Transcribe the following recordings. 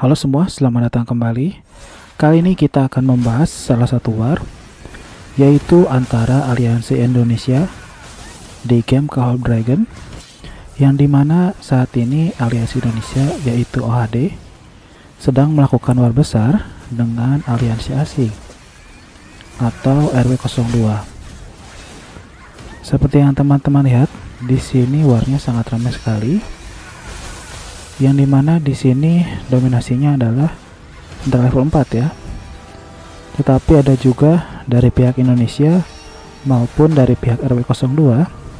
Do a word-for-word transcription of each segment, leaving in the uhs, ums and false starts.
Halo semua, selamat datang kembali. Kali ini kita akan membahas salah satu war, yaitu antara Aliansi Indonesia di game Call of Dragon, yang dimana saat ini Aliansi Indonesia yaitu O H D sedang melakukan war besar dengan aliansi asing atau R W nol dua. Seperti yang teman-teman lihat, di sini warnya sangat ramai sekali. Yang dimana di sini dominasinya adalah level empat ya. Tetapi ada juga dari pihak Indonesia maupun dari pihak R W nol dua.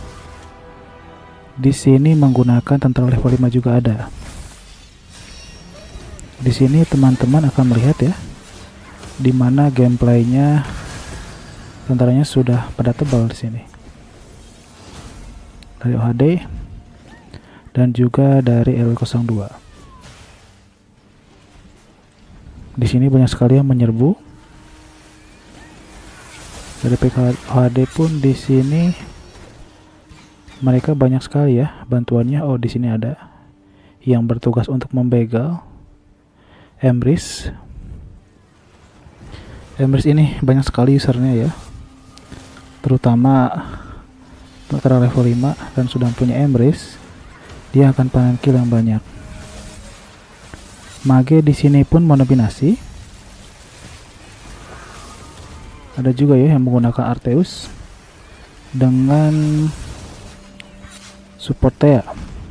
Di sini menggunakan tentara level lima juga ada. Di sini teman-teman akan melihat ya, dimana gameplaynya tentaranya sudah pada tebal di sini. Dari O H D dan juga dari R W nol dua. Di sini banyak sekali yang menyerbu. Dari pihak O H D pun di sini mereka banyak sekali ya bantuannya. Oh, di sini ada yang bertugas untuk membegal Emrys. Emrys ini banyak sekali usernya ya, terutama tentara level lima dan sudah punya Emrys. Dia akan panen kill yang banyak. Mage di sini pun mendominasi. Ada juga ya yang menggunakan Arteus dengan support Thea.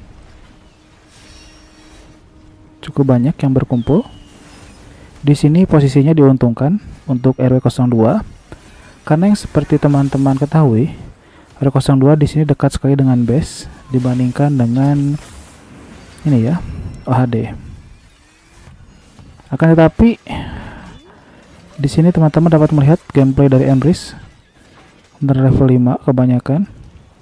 Cukup banyak yang berkumpul. Di sini posisinya diuntungkan untuk R W nol dua karena yang seperti teman-teman ketahui, R W nol dua di sini dekat sekali dengan base dibandingkan dengan ini ya, O H D. Akan tetapi di sini teman-teman dapat melihat gameplay dari Emrys dari level lima kebanyakan.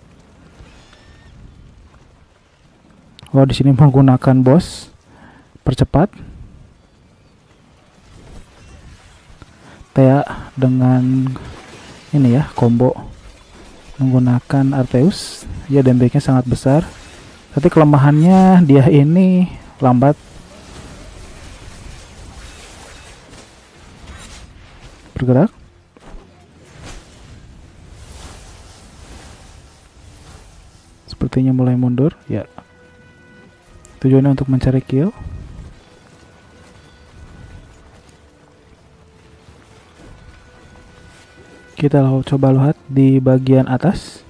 Oh, di sini menggunakan boss percepat. Thea dengan ini ya, combo menggunakan Arteus. Ya, damage-nya sangat besar. Tapi kelemahannya dia ini lambat. Bergerak. Sepertinya mulai mundur. Ya. Tujuannya untuk mencari kill. Kita coba lihat di bagian atas.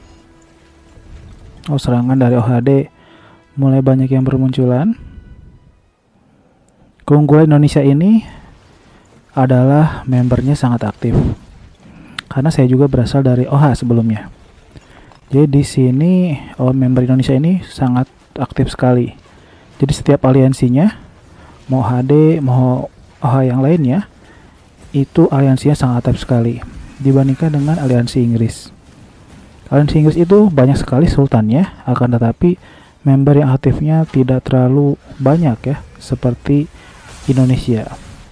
Oh, serangan dari O H D mulai banyak yang bermunculan. Keunggulan Indonesia ini adalah membernya sangat aktif. Karena saya juga berasal dari O H sebelumnya. Jadi di sini oh, member Indonesia ini sangat aktif sekali. Jadi setiap aliansinya, mau O H D, mau O H yang lainnya, itu aliansinya sangat aktif sekali dibandingkan dengan aliansi Inggris. Aliansi Inggris itu banyak sekali sultannya, akan tetapi member yang aktifnya tidak terlalu banyak ya, seperti Indonesia.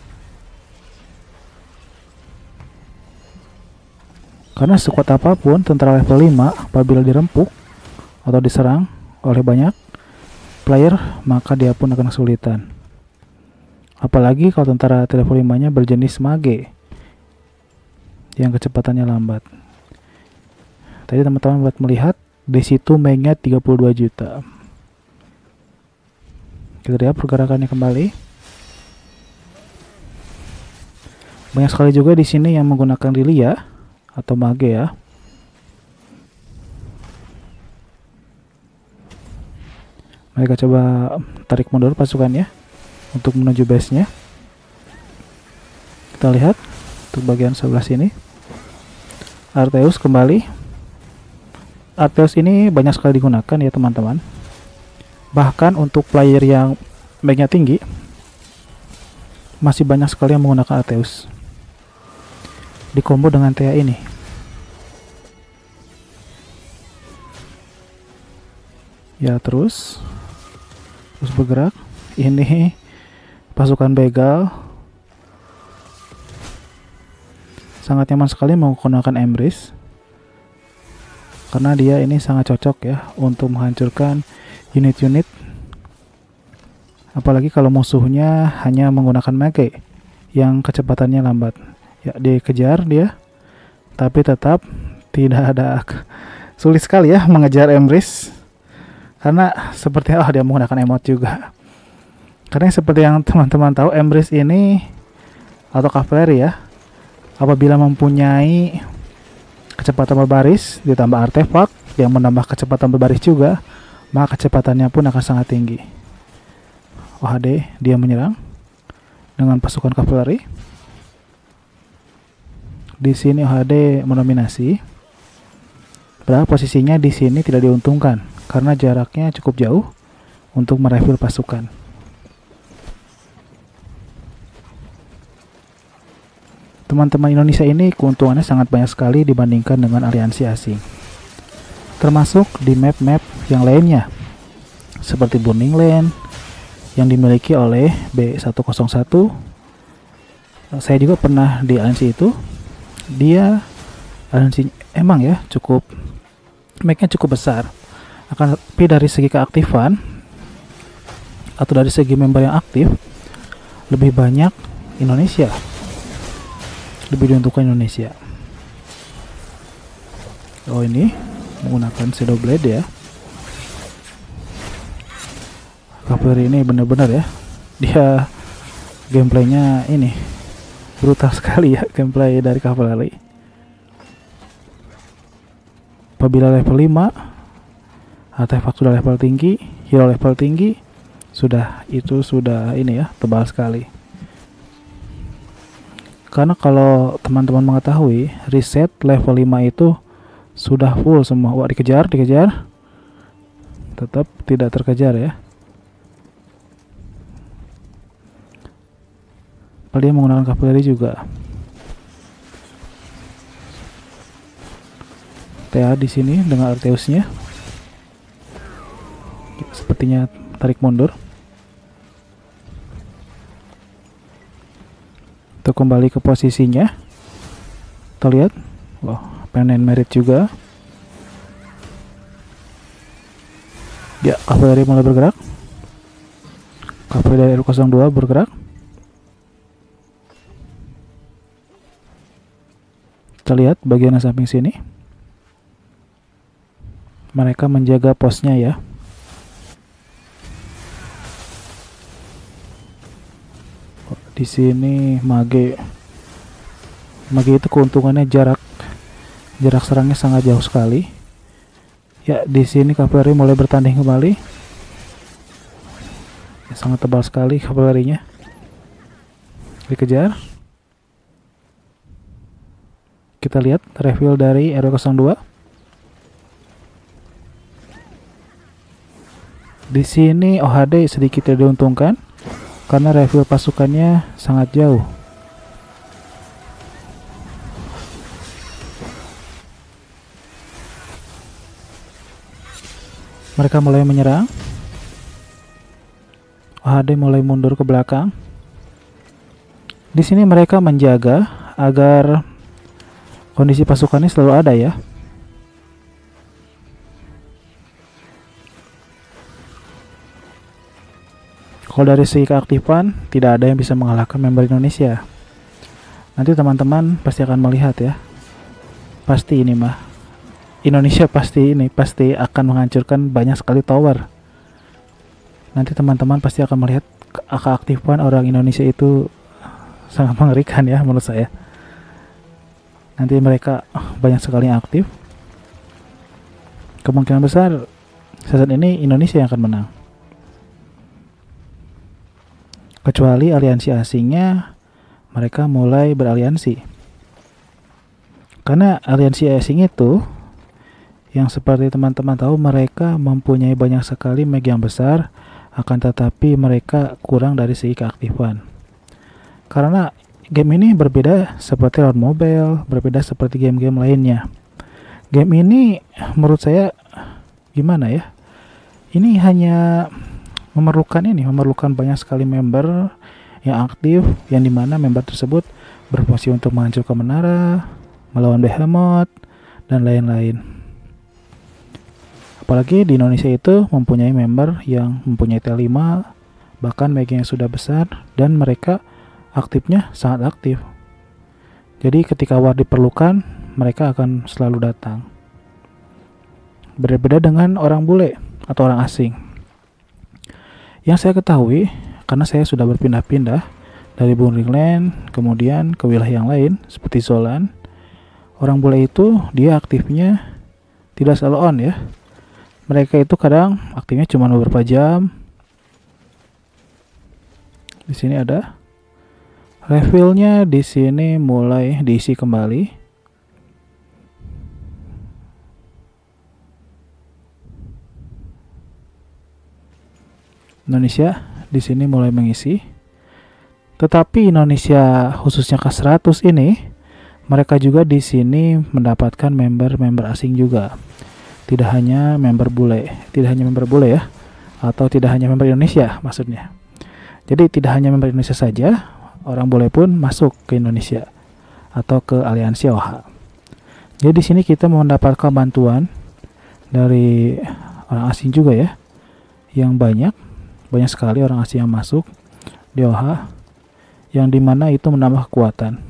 Karena sekuat apapun tentara level lima apabila dirempuk atau diserang oleh banyak player, maka dia pun akan kesulitan. Apalagi kalau tentara level lima nya berjenis mage yang kecepatannya lambat. Tadi teman-teman buat melihat di situ mainnya tiga puluh dua juta. Kita lihat pergerakannya kembali. Banyak sekali juga di sini yang menggunakan Lilia atau mage ya. Mereka coba tarik mundur pasukannya untuk menuju base-nya. Kita lihat untuk bagian sebelah sini. Arteus kembali. Arteus ini banyak sekali digunakan ya teman-teman. Bahkan untuk player yang backnya tinggi masih banyak sekali yang menggunakan Arteus. Di combo dengan Thea ini. Ya, terus terus bergerak. Ini pasukan begal sangat nyaman sekali menggunakan Emrys karena dia ini sangat cocok ya untuk menghancurkan unit-unit Apalagi kalau musuhnya hanya menggunakan mage yang kecepatannya lambat. Ya, dikejar dia, tapi tetap tidak ada. Sulit sekali ya mengejar Emrys, karena seperti oh dia menggunakan emot juga. Karena seperti yang teman-teman tahu, Emrys ini atau kavaleri ya, apabila mempunyai kecepatan berbaris ditambah artefak yang menambah kecepatan berbaris juga, maka kecepatannya pun akan sangat tinggi. O H D dia menyerang dengan pasukan kavaleri. Di sini O H D mendominasi. Padahal posisinya di sini tidak diuntungkan karena jaraknya cukup jauh untuk merefill pasukan. Teman-teman Indonesia ini keuntungannya sangat banyak sekali dibandingkan dengan aliansi asing. Termasuk di map-map yang lainnya, seperti Burning Land yang dimiliki oleh B seratus satu. Saya juga pernah di aliansi itu. Dia aliansi emang ya cukup, map-nya cukup besar. Akan tapi dari segi keaktifan atau dari segi member yang aktif, lebih banyak Indonesia. Lebih diuntukkan Indonesia. Oh, ini menggunakan Shadow Blade ya. Kavaleri ini benar-benar ya, dia gameplaynya ini brutal sekali ya, gameplay dari Kavaleri. Apabila level lima, artefak sudah level tinggi, hero level tinggi, sudah itu sudah ini ya, tebal sekali. Karena kalau teman-teman mengetahui, reset level lima itu sudah full semua. Wah, dikejar, dikejar. Tetap tidak terkejar ya. Padahal dia menggunakan kavaleri juga. T A di sini dengan Arteusnya. Sepertinya tarik mundur. Untuk kembali ke posisinya, kita lihat, wow, panen merit juga. Ya, kavaleri mulai bergerak. Kavaleri dari R nol dua bergerak. Kita lihat bagian samping sini. Mereka menjaga posnya ya. Di sini mage, mage itu keuntungannya jarak jarak serangnya sangat jauh sekali. Ya, di sini kavaleri mulai bertanding kembali. Ya, sangat tebal sekali kavalerinya. Dikejar. Kita lihat reveal dari R nol dua. Di sini O H D sedikit tidak diuntungkan karena reveal pasukannya sangat jauh. Mereka mulai menyerang. O H D mulai mundur ke belakang. Di sini mereka menjaga agar kondisi pasukannya selalu ada ya. Kalau dari segi keaktifan, tidak ada yang bisa mengalahkan member Indonesia. Nanti teman-teman pasti akan melihat ya. Pasti ini mah. Indonesia pasti ini, pasti akan menghancurkan banyak sekali tower. Nanti teman-teman pasti akan melihat keaktifan orang Indonesia itu sangat mengerikan ya menurut saya. Nanti mereka banyak sekali yang aktif. Kemungkinan besar saat ini Indonesia yang akan menang. Kecuali aliansi asingnya mereka mulai beraliansi. Karena aliansi asing itu yang seperti teman-teman tahu, mereka mempunyai banyak sekali mag yang besar, akan tetapi mereka kurang dari segi keaktifan. Karena game ini berbeda seperti Lord Mobile, berbeda seperti game-game lainnya. Game ini menurut saya gimana ya? Ini hanya memerlukan ini, memerlukan banyak sekali member yang aktif, yang dimana member tersebut berfungsi untuk menghancurkan menara, melawan behemoth, dan lain-lain. Apalagi di Indonesia itu mempunyai member yang mempunyai T lima, bahkan magnya sudah besar, dan mereka aktifnya sangat aktif. Jadi ketika war diperlukan, mereka akan selalu datang. Berbeda dengan orang bule atau orang asing. Yang saya ketahui, karena saya sudah berpindah-pindah dari Bungringland kemudian ke wilayah yang lain seperti Zolan, orang bule itu dia aktifnya tidak selalu on ya. Mereka itu kadang aktifnya cuma beberapa jam. Di sini ada refillnya, di sini mulai diisi kembali. Indonesia di sini mulai mengisi. Tetapi Indonesia khususnya K seratus ini, mereka juga di sini mendapatkan member-member asing juga. Tidak hanya member bule, tidak hanya member bule ya, atau tidak hanya member Indonesia maksudnya. Jadi tidak hanya member Indonesia saja, orang bule pun masuk ke Indonesia atau ke aliansi O H. Jadi di sini kita mendapatkan bantuan dari orang asing juga ya, yang banyak, banyak sekali orang asing yang masuk di O H, yang dimana itu menambah kekuatan.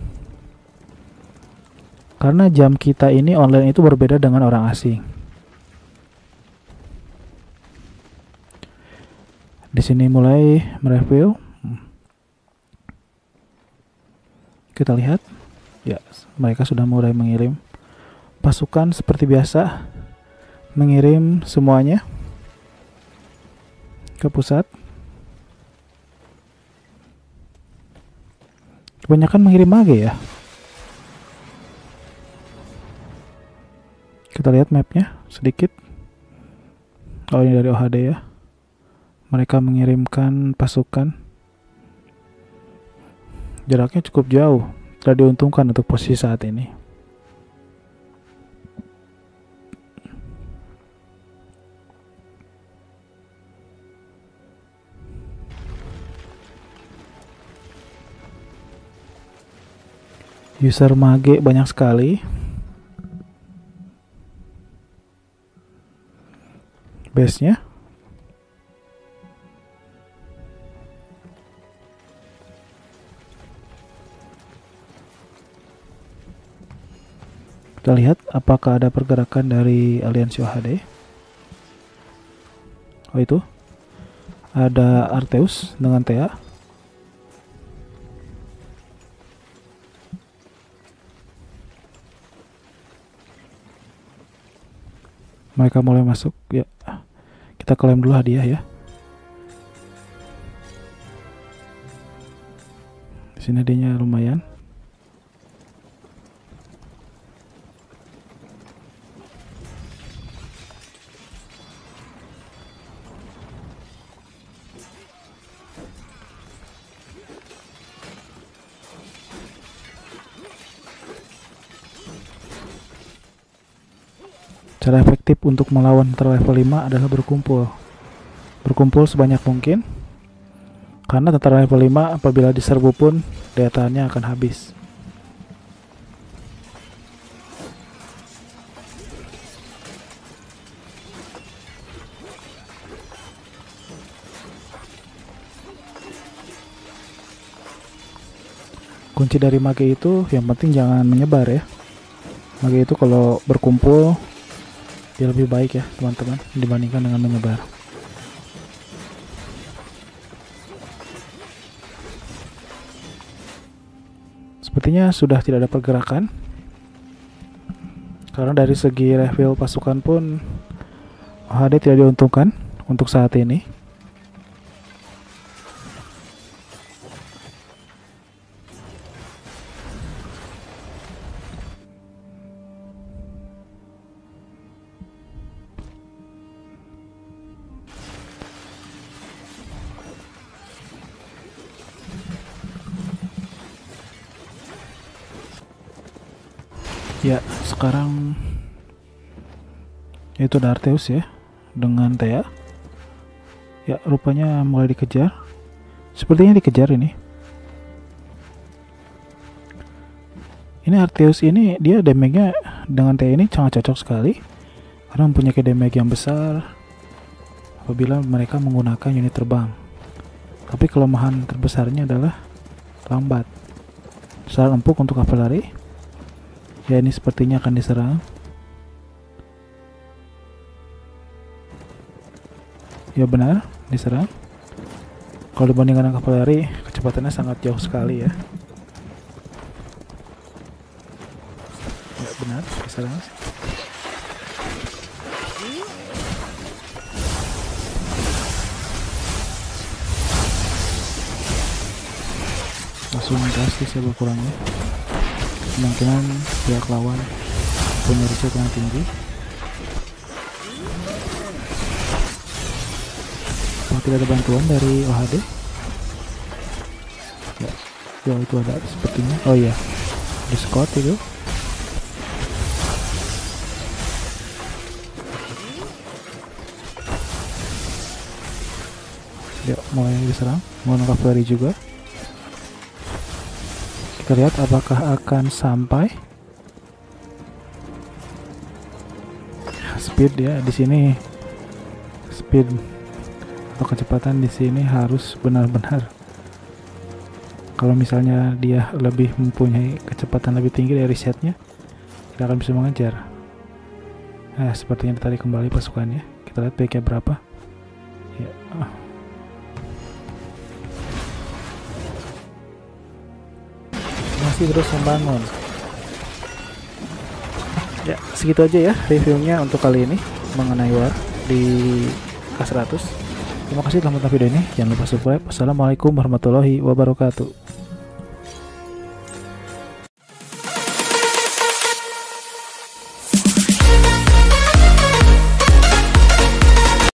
Karena jam kita ini online itu berbeda dengan orang asing. Di sini mulai mereview. Kita lihat, ya, mereka sudah mulai mengirim pasukan seperti biasa, mengirim semuanya ke pusat. Kebanyakan mengirim mage ya. Kita lihat mapnya sedikit. Oh, ini dari O H D ya. Mereka mengirimkan pasukan. Jaraknya cukup jauh, tidak diuntungkan untuk posisi saat ini. User mage banyak sekali. Base-nya kita lihat apakah ada pergerakan dari aliansi O H D. Oh, itu ada Arteus dengan T A. Mereka mulai masuk ya. Kita klaim dulu hadiah ya. Di sini hadiahnya lumayan. Cara efektif untuk melawan tentara level lima adalah berkumpul. Berkumpul sebanyak mungkin. Karena tentara level lima apabila diserbu pun daya tahannya akan habis. Kunci dari mage itu yang penting jangan menyebar ya. Mage itu kalau berkumpul dia lebih baik ya teman-teman dibandingkan dengan menyebar. Sepertinya sudah tidak ada pergerakan, karena dari segi refill pasukan pun O H D tidak diuntungkan untuk saat ini. Ya, sekarang itu ada Arteus ya dengan Thea. Ya, rupanya mulai dikejar. Sepertinya dikejar ini. Ini Arteus ini dia damage-nya dengan Thea ini sangat cocok sekali karena mempunyai damage yang besar apabila mereka menggunakan unit terbang. Tapi kelemahan terbesarnya adalah lambat. Serangan empuk untuk kavaleri. Ya, ini sepertinya akan diserang. Ya benar, diserang. Kalau dibandingkan dengan kavaleri, kecepatannya sangat jauh sekali ya. Ya benar, diserang. Langsung drastis ya berkurangnya. Kemungkinan pihak lawan punya resiko yang tinggi. Kalau tidak ada bantuan dari O H D, ya, ya itu ada sepertinya. Oh iya, di Scott itu. Ya, mulai diserang, menggunakan kavaleri juga. Kita lihat apakah akan sampai. Speed ya di sini, speed atau kecepatan di sini harus benar-benar. Kalau misalnya dia lebih mempunyai kecepatan lebih tinggi dari setnya, kita akan bisa mengejar. Nah, sepertinya tadi kembali pasukannya. Kita lihat baiknya berapa. Ya. Masih terus membangun. Ya, segitu aja ya reviewnya untuk kali ini mengenai War di K seratus. Terima kasih telah menonton video ini. Jangan lupa subscribe. Assalamualaikum warahmatullahi wabarakatuh.